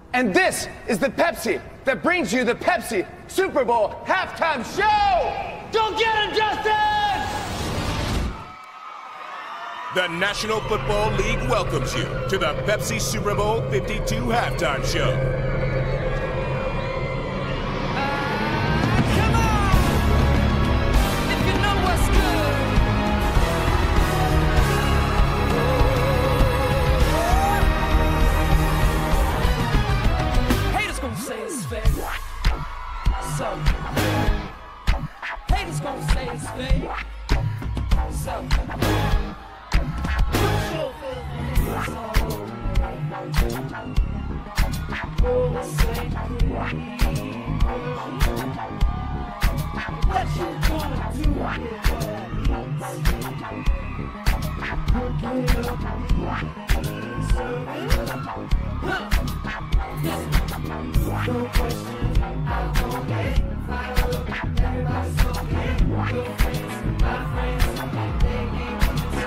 And this is the Pepsi that brings you the Pepsi Super Bowl halftime show! Go get him, Justin! The National Football League welcomes you to the Pepsi Super Bowl 52 halftime show. Haters gon' say it's fake. So, what you gonna do? No question, I won't get fired up. Everybody's okay. Your friends, my friends, they ain't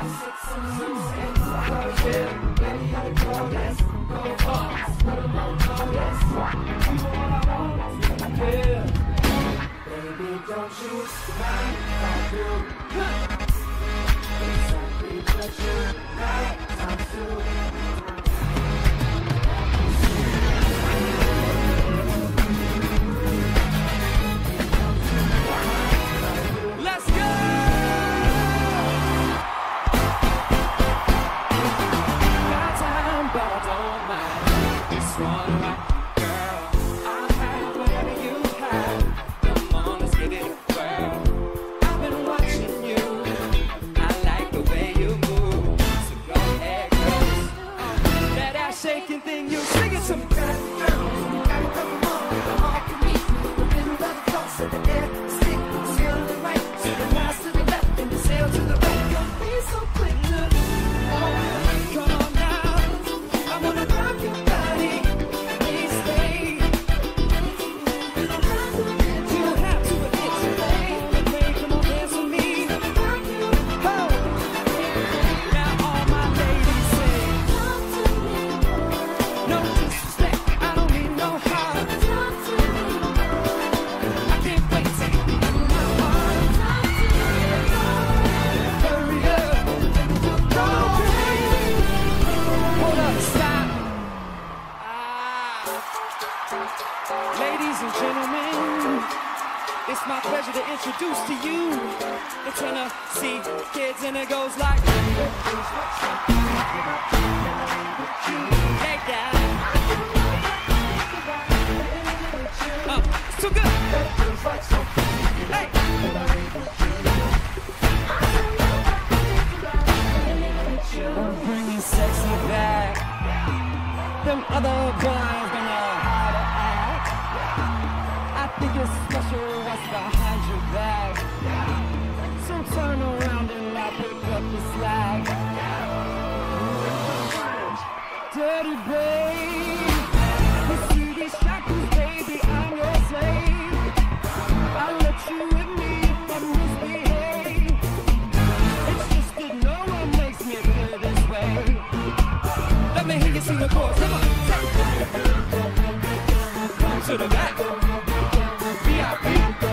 baby, you go, yes, go far, put them on notice. You all I want to do. Baby, don't you mind if I do? Exactly what you like, time to. Shaking thing, you sing it some kind of girl. Gotta come on, all for me. The middle of the cross in the air, stick, sail to the right, to the last to the left, and the sail to the right. Don't be so quick, look. Oh, come on now, I wanna rock your body. Please stay. You don't have to admit, you don't have to admit to play. Baby, come on, dance with me. Oh, now all my ladies say. No disrespect, I don't need no heart. I can't wait to give you my heart. Hurry up, go away. Hold up, stop. Ladies and gentlemen, it's my pleasure to introduce to you the Tennessee Kids, and it goes like. Take that. It's too good. Hey. I'm bringing sexy back. Them other boys gonna how to act. I think it's special what's behind your back. So turn around and I'll pick up the slack. Dirty babe, you see these shackles, baby, I'm your slave. I'll let you with me if I misbehave. It's just that no one makes me feel this way. Let me hear you sing the chorus, come on. Come to the back. VIP.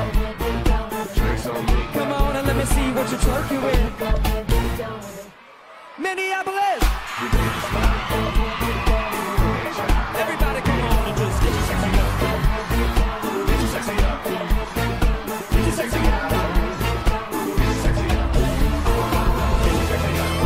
Come on and let me see what you're twerking with. Minneapolis. Everybody come on and just get your sexy up. Get your sexy up. Get your sexy up. Get your sexy up. Get your sexy up.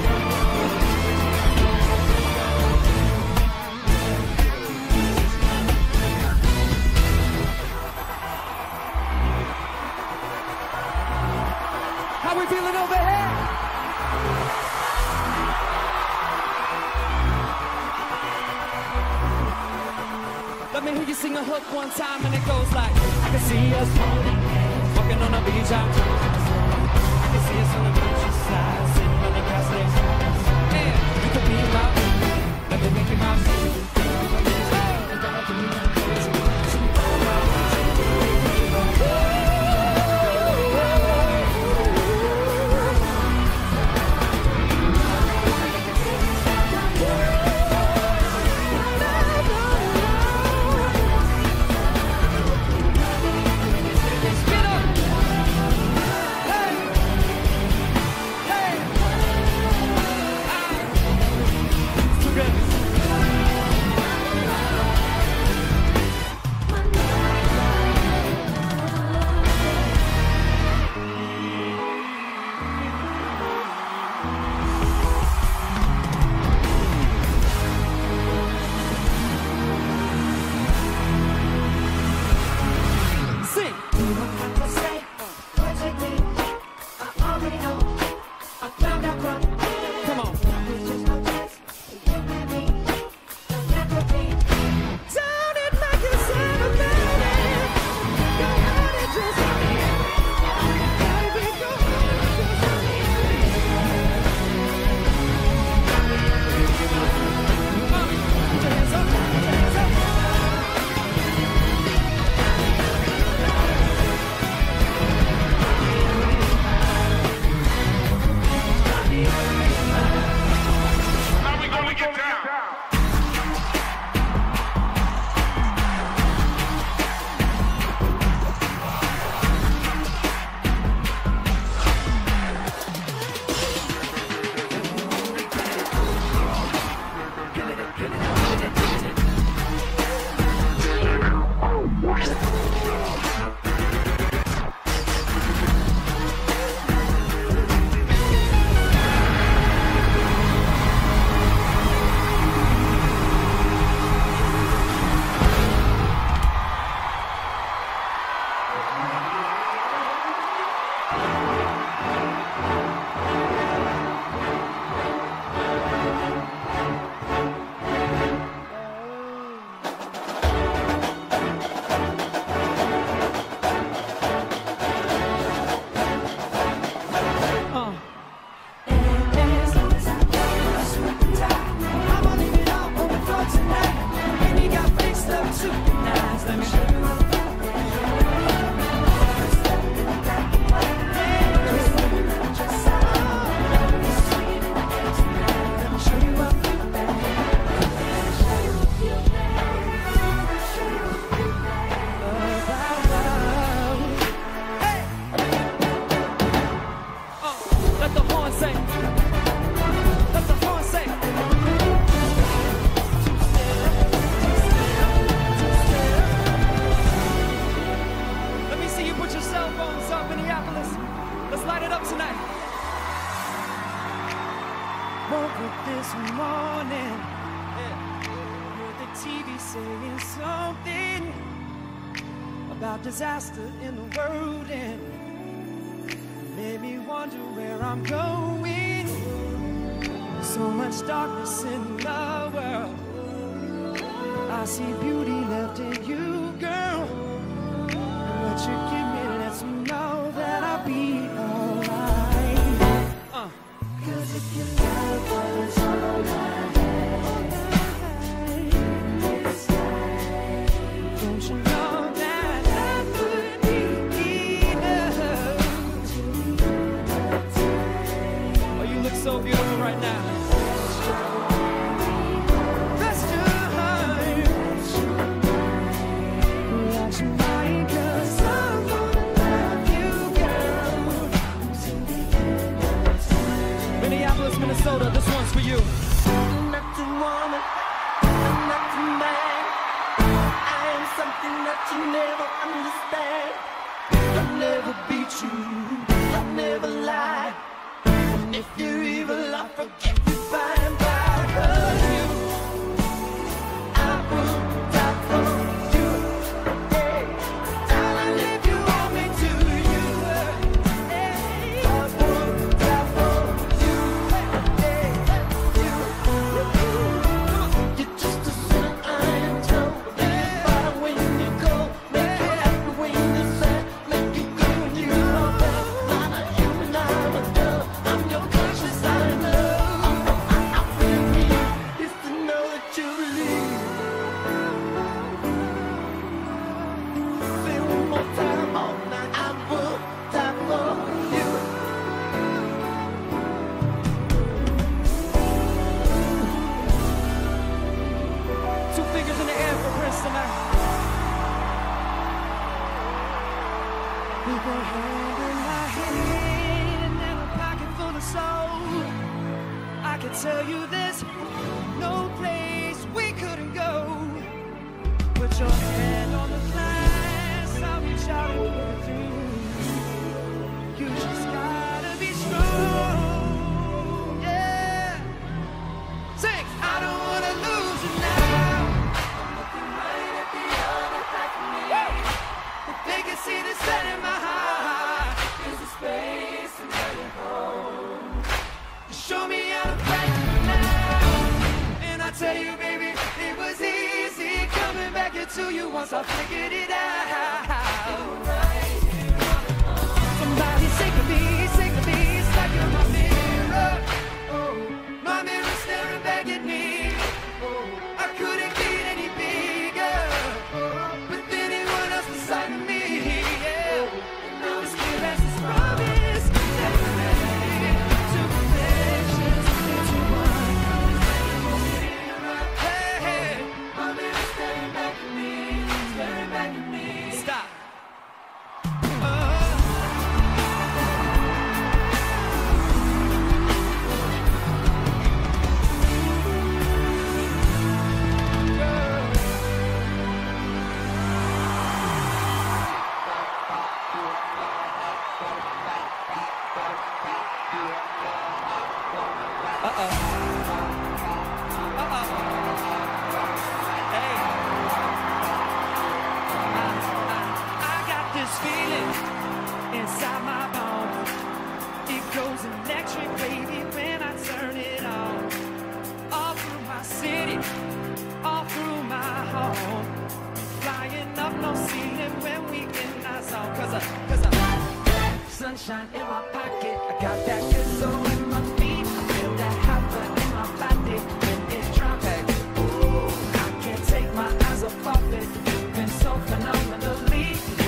How we feeling over here? Let me hear you sing a hook one time and it goes like, I can see us walking on the beach out. I can see us on the beach side, sitting on the grass there. Yeah, you could be my, let me make you my. TV saying something about disaster in the world, and made me wonder where I'm going. So much darkness in the world. I see beauty left in you, girl. And what you give me lets me know that I'll be alright. 'Cause if your love was all I had, don't you know that I would be enough? Oh, you look so beautiful right now. Minnesota, this one's for you. I'm not too woman, I'm not too man. I am something that you never understand. I'll never beat you, I'll never lie. And if you're evil, I'll forget you by and by. 'Cause you, I will die for you. Hey, darling, if you want me to, you. Hey, I will die for you. You're just a sinner, I am told. Make it fire when you go. Make it happy when you're sad. Make it good when you are bad. I'm a human, I'm a dove. I'm your conscience, I know. I feel me. It's to know that you believe. Say one more time all night. I will die for you. Two fingers in the air for Prince tonight. With a hand in my hand and a pocket full of soul, I can tell you there's no place we couldn't go. Put your hand on the glass, I'll reach out and pull it through. You just gotta be strong, yeah. Sing, I don't wanna lose you now. They can see the sun in my heart. There's a space and waiting home. Show me how to fight now. And I tell you, baby, it was easy coming back into you once I figured it out. Somebody say to me, it's like you're my mirror. My mirror staring back at me. I couldn't get any bigger. But then it went up beside me. Stop. Feeling inside my bones. It goes electric, baby, when I turn it on. All through my city, all through my home. Flying up, no ceiling when we in our zone. Cause I sunshine in my pocket. I got that good soul in my feet. I feel that hot blood in my body when it drops. Ooh, I can't take my eyes off of it. You've been so phenomenally.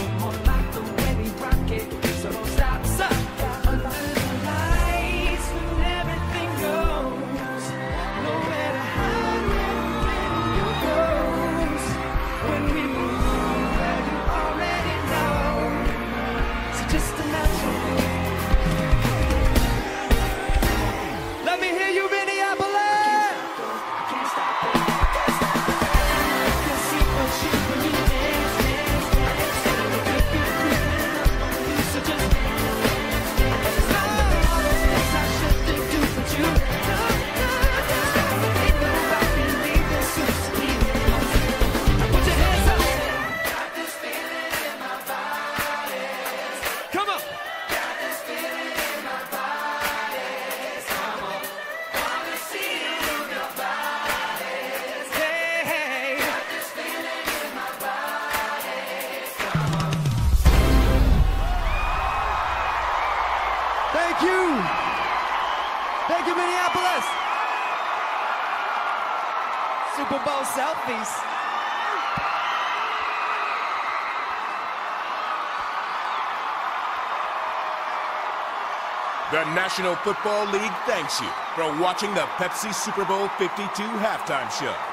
So don't stop, under the lights when everything goes. Nowhere to hide when you goes. When we move, you already know. So just imagine. Thank you, Minneapolis. Super Bowl selfies. The National Football League thanks you for watching the Pepsi Super Bowl 52 halftime show.